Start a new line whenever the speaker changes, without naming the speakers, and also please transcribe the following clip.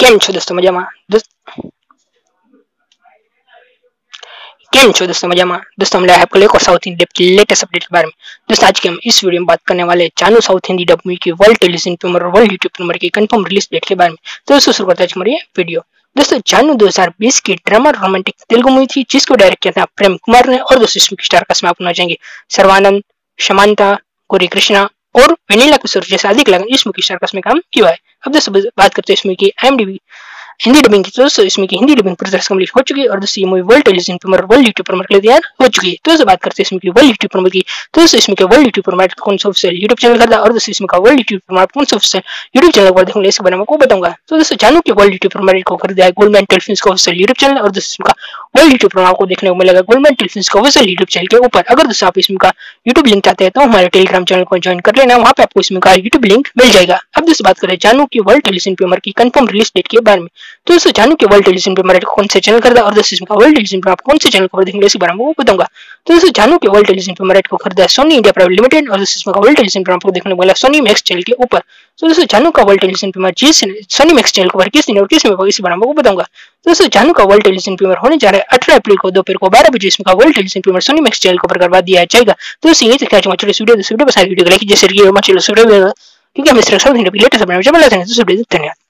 કેમ છો દોસ્તો મજામાં? केम छो दोस्तों मजामा? दोस्तों हम लाए आपको एक और साउथ हिंदी डब की लेटेस्ट अपडेट के बारे में। दोस्तों आज के हम इस वीडियो में बात करने वाले Jaanu south Hindi dub movie की वर्ल्ड टेलीविजन प्रीमियर और वर्ल्ड यूट्यूब प्रीमियर की कंफर्म रिलीज डेट के बारे में। तो दोस्तों शुरू करते हैं हमारी वीडियो। दोस्तों जानू 2020 की ड्रामा रोमांटिक तेलुगु मूवी थी जिसको डायरेक्ट किया था प्रेम कुमार ने और दोस्तों इसमें स्टार कास्ट में आप होना चाहेंगे सर्वानंद, शमांता, गौरी कृष्णा और वेनिला किशोर जैसे अधिक लगन इस मूवी की स्टार कास्ट में काम किया है। अब दोस्तों बात करते हैं इस मूवी की IMDb हिंदी डबिंग की। दोस्तों इसमें की हिंदी डबिंग पूरी तरह से कंप्लीट हो चुकी है और दोस्तों ये movie world television premiere world YouTube premiere के लिए तैयार हो चुकी है। तो दोस्तों बात करते हैं इसमें की वर्ल्ड यूट्यूब प्रीमियर की। तो दोस्तों इसमें के वर्ल्ड यूट्यूब प्रीमियर कौन सा ऑफिशियल यूट्यूब चैनल करता है और दोस्तों इसमें का वर्ल्ड यूट्यूब प्रीमियर कौन सा ऑफिशियल यूट्यूब चैनल पर देखूंगा इसके बारे में आपको बताऊंगा। तो दोस्तों जानू के वर्ल्ड यूट्यूब प्रीमियर को खरीदा है गोल्डमैन टेलीफिल्म्स का ऑफिशियल यूट्यूब चैनल और दोस्तों इसमें का वर्ल्ड यूट्यूब प्रीमियर को देखने को मिलेगा गोल्डमैन टेलीफिल्म्स का ऑफिशियल यूट्यूब चैनल के ऊपर। अगर दोस्तों आप इसमें का यूट्यूब लिंक चाहते हैं तो हमारे टेलीग्राम चैनल को ज्वाइन कर लेना, वहां पे आपको इसमें का यूट्यूब लिंक मिल जाएगा। अब दोस्तों बात करें जानू की वर्ल्ड टेलीविजन प्रीमियर की कंफर्म रिलीज डेट के बारे में। तो दोस्तों जानू के वर्ल्ड टेलीविजन प्रीमियर कौन से चैनल करता है और दोस्तों इसमें वर्ल्ड टेलीविजन प्रीमियर कौन से चैनल पर देखेंगे इसी बारे में वो बताऊंगा। तो दोस्तों जानू के वर्ल्ड टेलीविजन प्रीमियर को खरीदा है सोनी इंडिया प्राइवेट लिमिटेड और दोस्तों इसमें वर्ल्ड टेलीविजन प्रीमियर को देखने को मिला सोनी मैक्स चैनल के ऊपर। तो दोस्तों जानू का वर्ल्ड टेलीविजन प्रीमियर जिस सोनी मैक्स चैनल पर किस दिन और किस में होगा इसी बारे में वो बताऊंगा। तो दोस्तों जानू का वर्ल्ड टेलीविजन प्रीमियर होने जा रहा है 18 अप्रैल को दोपहर को 12 बजे इसमें का world television premiere Sony Max channel पर करवा दिया जाएगा। तो दोस्तों ये तक वीडियो बस वीडियो को लाइक जैसे वीडियो क्योंकि हम इस तरह से लेटेस्ट अपडेट जब लाते हैं तो धन्यवाद।